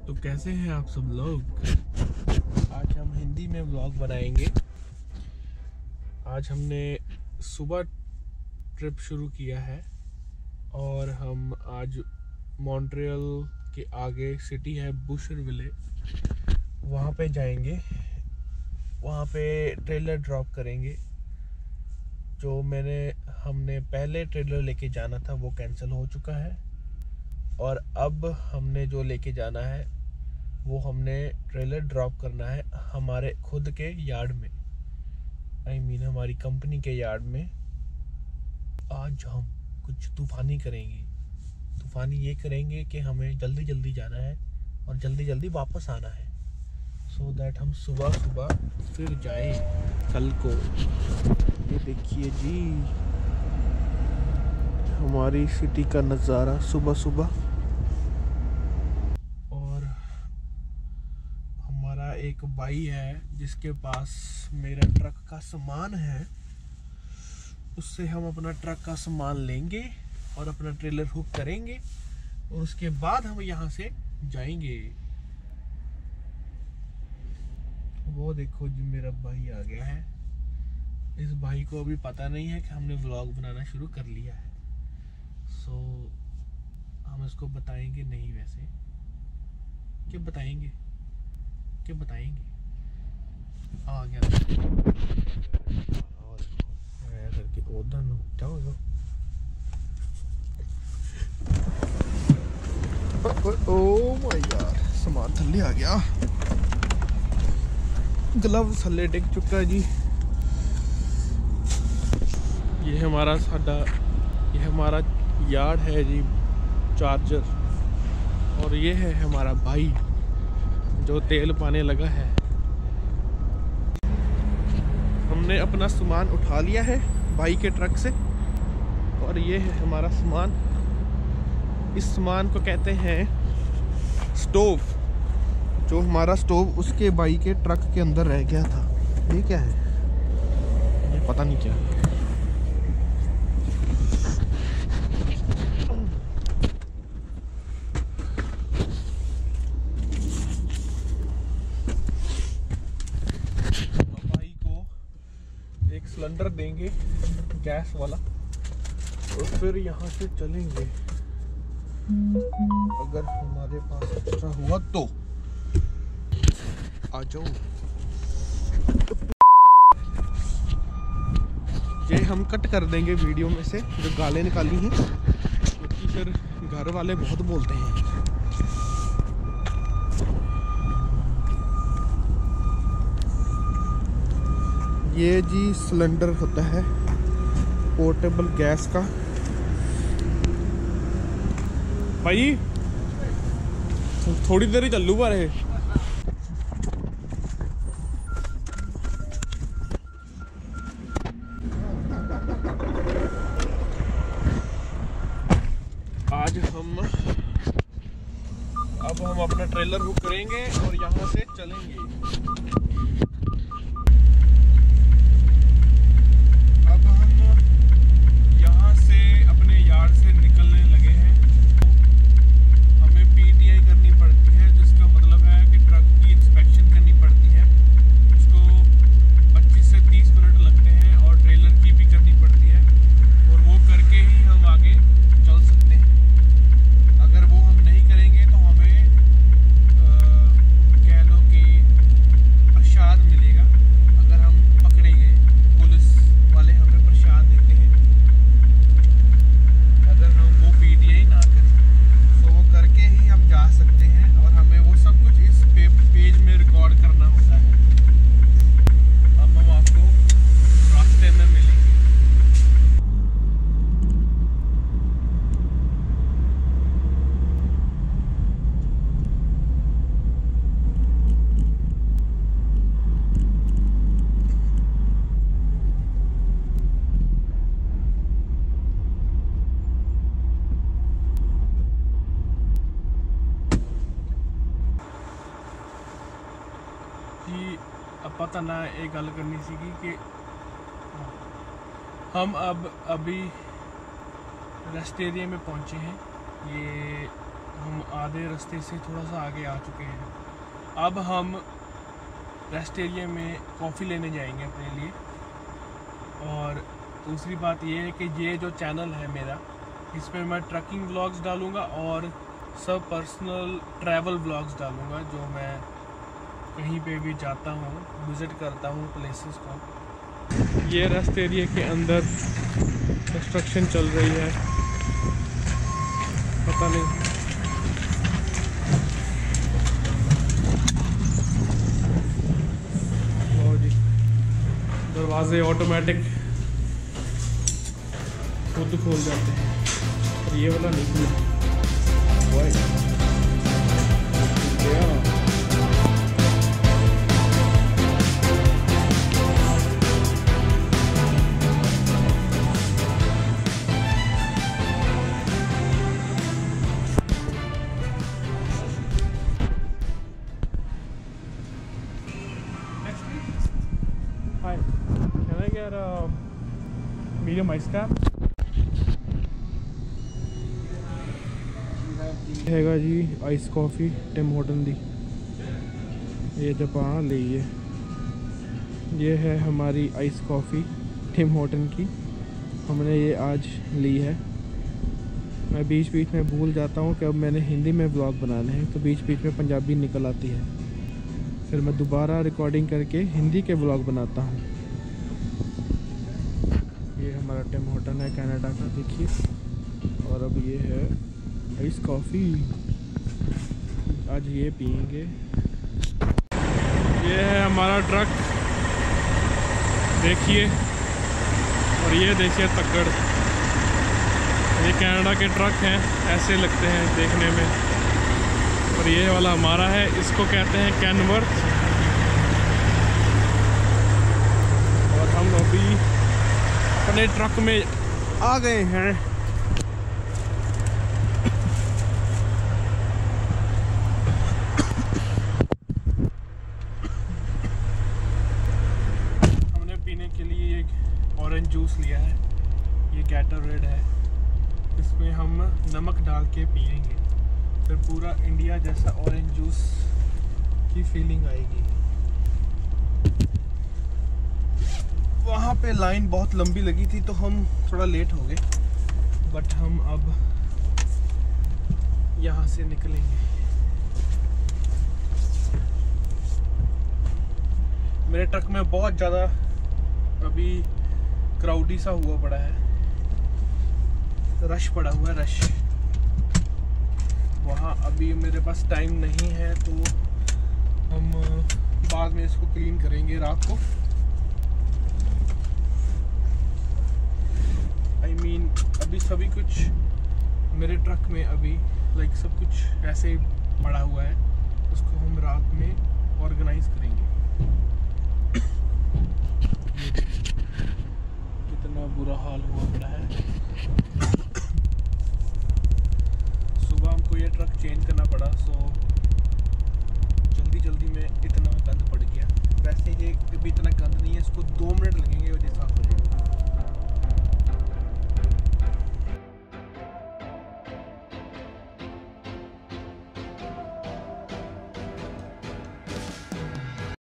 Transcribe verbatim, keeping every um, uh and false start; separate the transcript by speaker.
Speaker 1: तो कैसे हैं आप सब लोग। आज हम हिंदी में व्लॉग बनाएंगे। आज हमने सुबह ट्रिप शुरू किया है और हम आज मॉन्ट्रियल के आगे सिटी है बुशरविले, वहाँ पे जाएंगे। वहाँ पे ट्रेलर ड्रॉप करेंगे। जो मैंने हमने पहले ट्रेलर लेके जाना था वो कैंसिल हो चुका है और अब हमने जो लेके जाना है वो हमने ट्रेलर ड्रॉप करना है हमारे खुद के यार्ड में, आई I मीन mean, हमारी कंपनी के यार्ड में। आज हम कुछ तूफानी करेंगे। तूफानी ये करेंगे कि हमें जल्दी जल्दी जाना है और जल्दी जल्दी वापस आना है, सो so दैट हम सुबह सुबह फिर जाएं कल को। ये देखिए जी हमारी सिटी का नज़ारा सुबह सुबह। एक भाई है जिसके पास मेरा ट्रक का सामान है, उससे हम अपना ट्रक का सामान लेंगे और अपना ट्रेलर हुक करेंगे और उसके बाद हम यहाँ से जाएंगे। वो देखो जी मेरा भाई आ गया है। इस भाई को अभी पता नहीं है कि हमने व्लॉग बनाना शुरू कर लिया है, सो हम इसको बताएंगे नहीं। वैसे क्या बताएंगे क्या बताएंगे आ गया करके उधर न जाओ जाओ। ओ माय गॉड, सामान थल्ले आ गया। ग्लव थल्ले डिग चुका है जी। ये हमारा साडा ये हमारा यार्ड है जी, चार्जर। और ये है हमारा भाई जो तेल पाने लगा है। हमने अपना सामान उठा लिया है भाई के ट्रक से और ये है हमारा सामान। इस सामान को कहते हैं स्टोव। जो हमारा स्टोव उसके भाई के ट्रक के अंदर रह गया था। ये क्या है, ये पता नहीं क्या है। सिलेंडर देंगे गैस वाला और फिर यहाँ से चलेंगे। अगर हमारे पास एक्स्ट्रा हुआ तो आ जाओ। ये हम कट कर देंगे वीडियो में से जो गालें निकाली हैं, क्योंकि फिर घर वाले बहुत बोलते हैं। ये जी सिलेंडर होता है पोर्टेबल गैस का। भाई थोड़ी देर ही चलू पर है। आज हम अब हम अपना ट्रेलर बुक करेंगे और यहाँ से चलेंगे। जी ਆਪਾਂ ਤਾਂ ਨਾ ਇਹ ਗੱਲ ਕਰਨੀ ਸੀਗੀ ਕਿ हम अब अभी रेस्ट एरिया में पहुंचे हैं। ये हम आधे रास्ते से थोड़ा सा आगे आ चुके हैं। अब हम रेस्ट एरिया में कॉफ़ी लेने जाएंगे अपने लिए। और दूसरी बात ये है कि ये जो चैनल है मेरा, इसमें मैं ट्रैकिंग व्लॉग्स डालूँगा और सब पर्सनल ट्रैवल व्लॉग्स डालूँगा, जो मैं कहीं पे भी जाता हूँ, विज़िट करता हूँ प्लेसेस को। ये रेस्ट एरिया के अंदर कंस्ट्रक्शन चल रही है, पता नहीं। लो जी, दरवाजे ऑटोमेटिक खुद खोल जाते हैं, और ये वाला नहीं खुला। Hi, can I get a medium ice cap? हैगा जी आइस कॉफ़ी टिम हॉर्टन दी, ये जापान ली है। ये है हमारी आइस कॉफ़ी टिम हॉर्टन की, हमने ये आज ली है। मैं बीच बीच में भूल जाता हूँ कि अब मैंने हिंदी में व्लॉग बनाने हैं, तो बीच बीच में पंजाबी निकल आती है, फिर मैं दोबारा रिकॉर्डिंग करके हिंदी के व्लॉग बनाता हूँ। ये हमारा टिम हॉर्टन है कनाडा का, देखिए। और अब ये है आइस कॉफ़ी, आज ये पियेंगे। ये है हमारा ट्रक, देखिए। और ये देखिए तक्कड़, ये कनाडा के ट्रक हैं, ऐसे लगते हैं देखने में। और ये वाला हमारा है, इसको कहते हैं कैनवर्थ। और हम अभी अपने ट्रक में आ गए हैं। हमने पीने के लिए एक ऑरेंज जूस लिया है, ये गैटोरेड है। इसमें हम नमक डाल के पियेंगे, फिर पूरा इंडिया जैसा ऑरेंज जूस की फीलिंग आएगी। वहाँ पे लाइन बहुत लंबी लगी थी तो हम थोड़ा लेट हो गए, बट हम अब यहाँ से निकलेंगे। मेरे ट्रक में बहुत ज़्यादा अभी क्राउडी सा हुआ पड़ा है, रश पड़ा हुआ है, रश। वहाँ अभी मेरे पास टाइम नहीं है, तो हम बाद में इसको क्लीन करेंगे रात को। आई I मीन mean, अभी सभी कुछ मेरे ट्रक में अभी लाइक सब कुछ ऐसे ही पड़ा हुआ है, उसको हम रात में ऑर्गेनाइज करेंगे। कितना बुरा हाल हुआ पड़ा है। सुबह हमको ये ट्रक चेंज करना पड़ा, सो जल्दी जल्दी में इतना गंद पड़ गया। वैसे ये अभी इतना गंद नहीं है, इसको दो मिनट